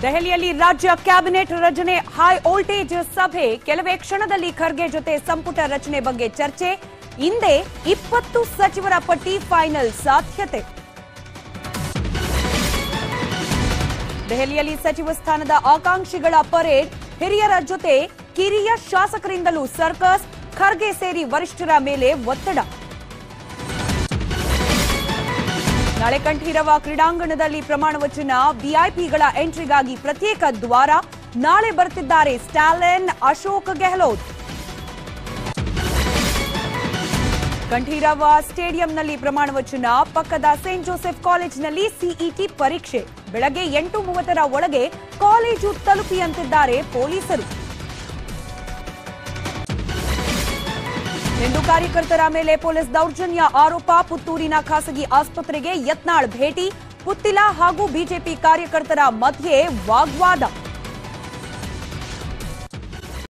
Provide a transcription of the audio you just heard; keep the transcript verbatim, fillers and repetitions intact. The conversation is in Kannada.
ದೆಹಲಿಯಲ್ಲಿ ರಾಜ್ಯ ಕ್ಯಾಬಿನೆಟ್ ರಚನೆ ಹೈ ವೋಲ್ಟೇಜ್ ಸಭೆ ಕೆಲವೇ ಕ್ಷಣದಲ್ಲಿ ಖರ್ಗೆ ಜೊತೆ ಸಂಪುಟ ರಚನೆ ಬಗ್ಗೆ ಚರ್ಚೆ ಇಂದೇ ಇಪ್ಪತ್ತು ಸಚಿವರ ಪಟ್ಟಿ ಫೈನಲ್ ಸಾಧ್ಯತೆ ದೆಹಲಿಯಲ್ಲಿ ಸಚಿವ ಸ್ಥಾನದ ಆಕಾಂಕ್ಷಿಗಳ ಪರೇಡ್ ಹಿರಿಯರ ಜೊತೆ ಕಿರಿಯ ಶಾಸಕರಿಂದಲೂ ಸರ್ಕಸ್ ಖರ್ಗೆ ಸೇರಿ ವರಿಷ್ಠರ ಮೇಲೆ ಒತ್ತಡ ನಾಳೆ ಕಂಠೀರವ ಕ್ರೀಡಾಂಗಣದಲ್ಲಿ ಪ್ರಮಾಣ ವಚನ ವಿಐಪಿಗಳ ಎಂಟ್ರಿಗಾಗಿ ಪ್ರತ್ಯೇಕ ದ್ವಾರ ನಾಳೆ ಬರುತ್ತಿದ್ದಾರೆ ಸ್ಟಾಲಿನ್ ಅಶೋಕ್ ಗೆಹ್ಲೋಟ್ ಕಂಠೀರವ ಸ್ಟೇಡಿಯಂನಲ್ಲಿ ಪ್ರಮಾಣ ವಚನ ಪಕ್ಕದ ಸೇಂಟ್ ಜೋಸೆಫ್ ಕಾಲೇಜಿನಲ್ಲಿ ಸಿಇಟಿ ಪರೀಕ್ಷೆ ಬೆಳಗ್ಗೆ ಎಂಟು ಮೂವತ್ತರ ಒಳಗೆ ಕಾಲೇಜು ತಲುಪಿ ಅಂತಿದ್ದಾರೆ ಪೊಲೀಸರು ಹಿಂದೂ ಕಾರ್ಯಕರ್ತರ ಮೇಲೆ ಪೊಲೀಸ್ ದೌರ್ಜನ್ಯ ಆರೋಪ ಪುತ್ತೂರಿನ ಖಾಸಗಿ ಆಸ್ಪತ್ರೆಗೆ ಯತ್ನಾಳ್ ಭೇಟಿ ಪುತ್ತಿಲ ಹಾಗೂ ಬಿಜೆಪಿ ಕಾರ್ಯಕರ್ತರ ಮಧ್ಯೆ ವಾಗ್ವಾದ